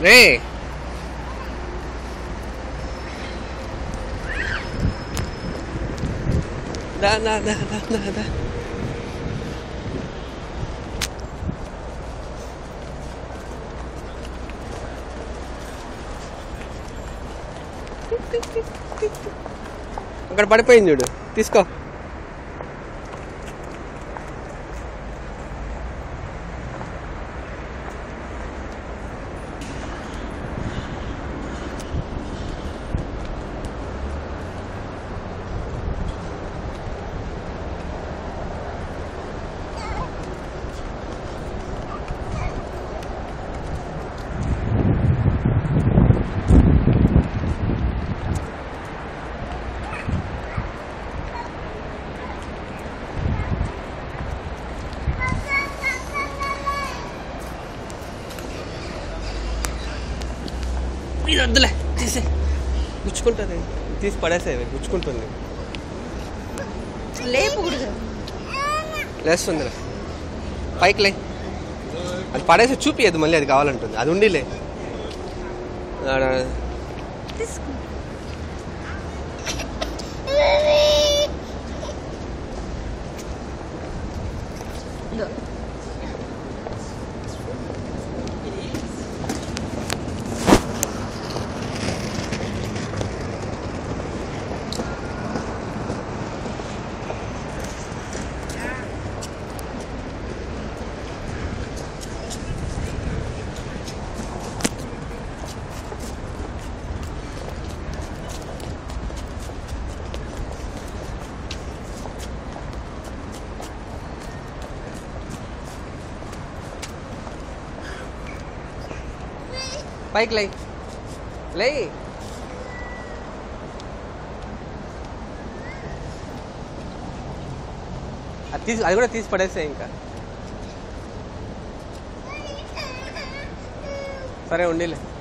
రే దా దా దా దా దా అక్కడ పడిపోయింది చూడు, తీసుకో. ఇది వద్దులే, తీసే, గుచ్చుకుంటుంది. తీసి పడేసేవి, గుచ్చుకుంటుంది. లేస్తుందిలే, పైకి లే. అది పడేసి చూపియదు, మళ్ళీ అది కావాలంటుంది. అది ఉండిలే. పైకి లే, లే. అది కూడా తీసి పడేసే ఇంకా. సరే ఉండిలే.